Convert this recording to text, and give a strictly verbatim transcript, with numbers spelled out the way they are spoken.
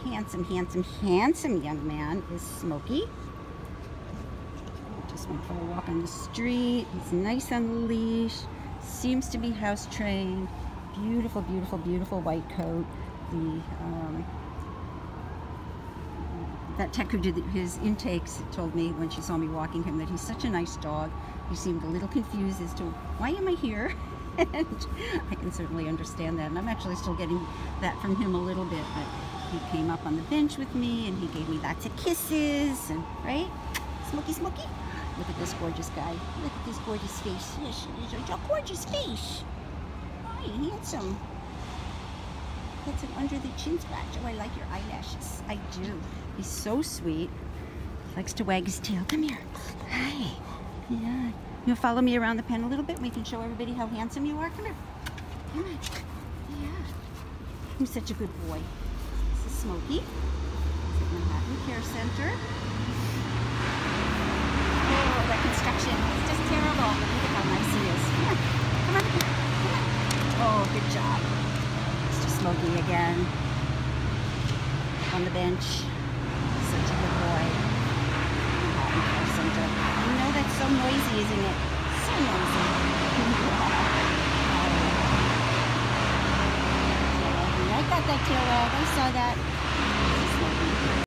handsome, handsome, handsome young man is Smokey. Just went for a walk on the street. He's nice on the leash. Seems to be house trained. Beautiful, beautiful, beautiful white coat. The um, that tech who did his intakes told me when she saw me walking him that he's such a nice dog. He seemed a little confused as to why am I here, and I can certainly understand that. And I'm actually still getting that from him a little bit. But he came up on the bench with me and he gave me lots of kisses. And right, Smokey, Smokey. Look at this gorgeous guy. Look at this gorgeous face. Yes, it's a gorgeous face. Hi, handsome. That's an under the chin scratch. Oh, I like your eyelashes. I do. He's so sweet. He likes to wag his tail. Come here. Hi. Yeah. You'll follow me around the pen a little bit? We can show everybody how handsome you are. Come here. Come on. Yeah. He's such a good boy. This is Smokey. He's at Manhattan Care Center. Oh, that construction. It's just terrible. Look at how nice he is. Come on. Come on. Come on. Oh, good job. Smokey again on the bench. Such a good boy. You know that's so noisy, isn't it? So noisy. I got that tail wag. I saw that.